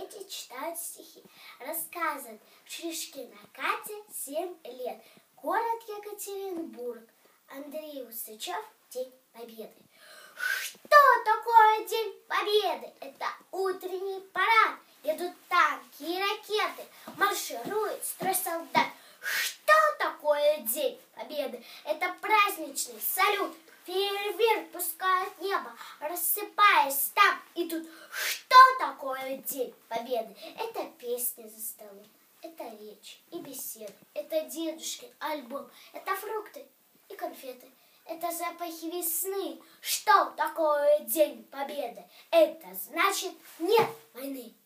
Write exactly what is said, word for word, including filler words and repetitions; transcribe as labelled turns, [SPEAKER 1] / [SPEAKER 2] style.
[SPEAKER 1] дети читают стихи, рассказывают. Шишкина Катя, семь лет. Город Екатеринбург. Андрей Усачев, День Победы. Что такое День Победы? Это утренний парад. Едут танки и ракеты, марширует строй солдат. Что такое День Победы? Это праздничный салют. Фейерверк пускает небо, рассыпаясь там и тут. Что такое День Победы? Это песни за столом, это речь и беседы, это дедушкин альбом, это фрукты и конфеты, это запахи весны. Что такое День Победы? Это значит нет войны.